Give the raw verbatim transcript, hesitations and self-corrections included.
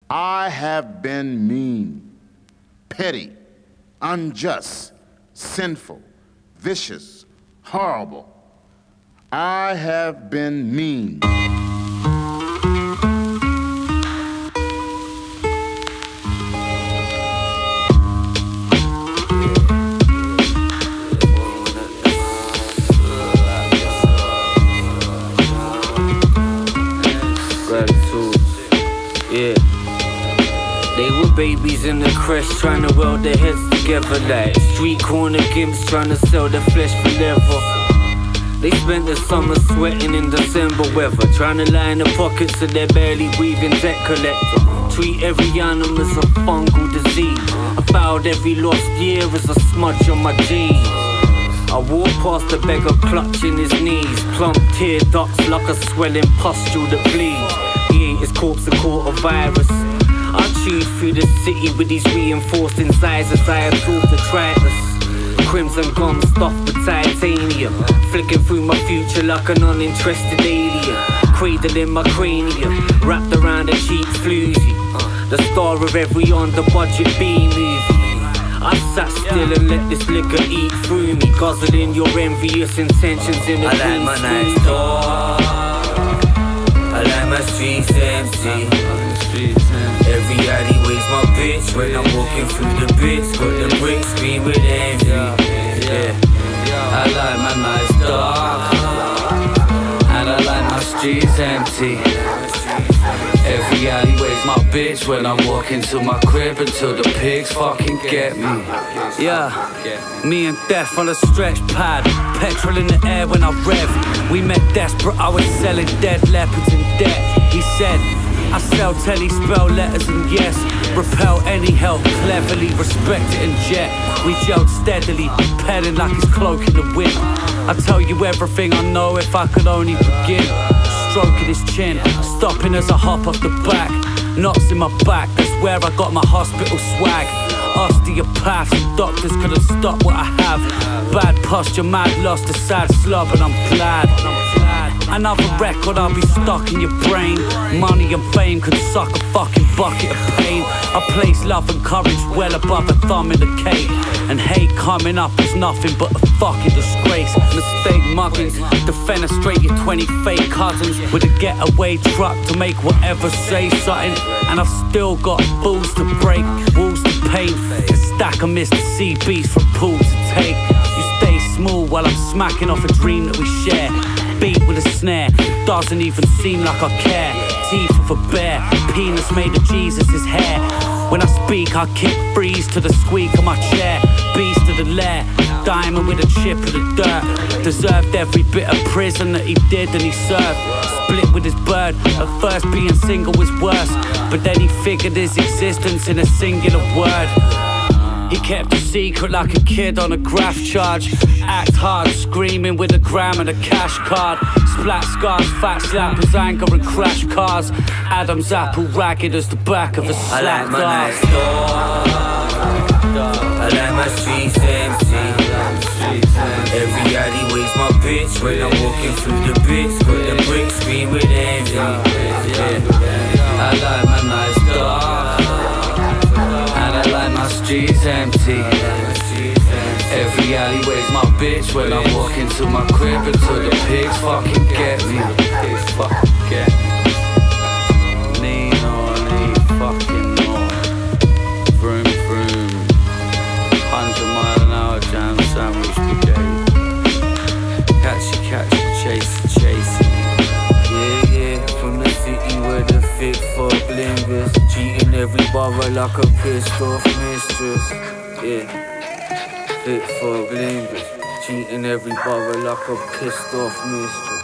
I have been mean, petty, unjust, sinful, vicious, horrible. I have been mean. Yeah. They were babies in the creche trying to weld their heads together like street corner gimps trying to sell their flesh for leather. They spent the summer sweating in December weather, trying to line the pockets of their barely breathing debt collector. Treat every animal as a fungal disease. I fouled every lost year as a smudge on my jeans. I walked past the beggar clutching his knees, plump tear ducts like a swelling pustule that bleeds. He ate his corpse and caught a virus. I chewed through the city with these reinforced incisors I absorbed detritus. Crimson gum stuffed with titanium, flicking through my future like an uninterested alien. Cradling my cranium, wrapped around a cheap floozy, the star of every under-budget B-movie. I sat still and let this liquor eat through me, guzzling your envious intentions in a I like my nice door, I like my streets empty. Every alleyway's my bitch when I'm walking through the bits. Got the bricks screen with envy. Yeah, I like my nice door, and I like my streets empty. Every alleyway's my bitch when I'm walking to my crib until the pigs fucking get me. Yeah, me and Death on a stretch pad, petrol in the air when I rev. We met desperate, I was selling dead leopards in debt. He said, I sell telly, spell letters and yes, repel any help, cleverly respect it and jet. We gelled steadily, petting like his cloak in the wind. I tell you everything I know if I could only begin. Stroking his chin, stopping as I hop off the back. Knots in my back, that's where I got my hospital swag. Osteopaths and doctors couldn't stop what I have. Bad posture, mad lost, a sad slob, and I'm glad. Another record I'll be stuck in your brain. Money and fame could suck a fucking bucket of pain. I place love and courage well above a thumb in the cake. And hate coming up is nothing but a fucking disgrace. Mistake muggings, defenestrate your twenty fake cousins with a getaway truck to make whatever say something. And I've still got balls to break, walls to paint, a stack of Mister C Bs from pool to take. You stay smooth while I'm smacking off a dream that we share. Beat with a snare, it doesn't even seem like I care. Teeth of a bear, penis made of Jesus' hair. When I speak, I kick freeze to the squeak of my chair. Beast of the lair, diamond with a chip of the dirt. Deserved every bit of prison that he did and he served. Split with his bird, at first being single was worse, but then he figured his existence in a singular word. He kept a secret like a kid on a graph charge. Act hard, screaming with a gram and a cash card. Splat scars, fat slappers, anger and crash cars. Adam's apple ragged as the back of a slap. I like my nice door, I like my streets empty. Every alleyway's my bitch when I'm walking through the bits. Got the bricks screen with envy. I like my nice door, streets empty. Every alleyway's my bitch when I'm walking to my crib until the pigs fucking get me. Pigs fucking get me. Lean on, lean fucking on. Vroom vroom. Hundred mile an hour jam sandwich brigade. Catchy catchy, chasey chasey. Yeah yeah, from the city where the thick fog lingers. Cheating every borough like a pissed off mistress. Yeah, fit for lingers. Cheating every borough like a pissed off mistress.